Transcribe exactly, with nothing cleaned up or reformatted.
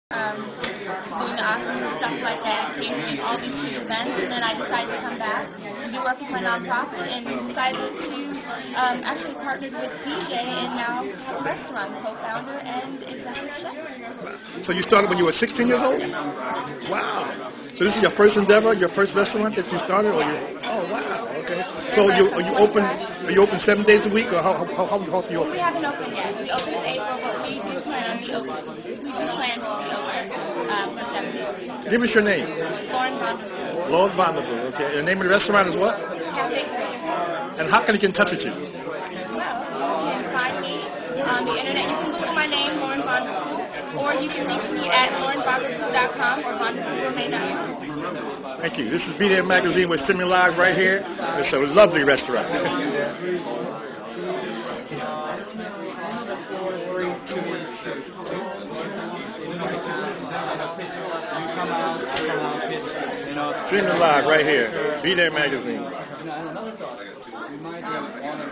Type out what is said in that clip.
um, doing awesome stuff like that, came to all these huge events, and then I decided to come back to do work with my nonprofit, and decided to um, actually partner with D J, and now have a restaurant, co-founder and executive chef. So you started when you were sixteen years old? Wow. So this is your first endeavor, your first restaurant that you started? Or you, oh wow. Okay. So you are you open? Are you open seven days a week, or how how how, how often you open? We haven't opened yet. We opened in April, but we do plan on be open. We do plan to be open um, for seven days. Give us your name. Lauren Vanderbilt. Lord Vanderbilt. Okay. The name of the restaurant is what? Cafe Creative. And how can they get in touch with you? Well, you can find me on the internet. You can Google my name, Lauren Vanderbilt, or you can reach me at lauren vanderbilt dot com or vanderbilt gourmet dot com. Thank you. This is Be There Magazine with Simi Live right here. It's a lovely restaurant. Streaming live right here. Be There Magazine.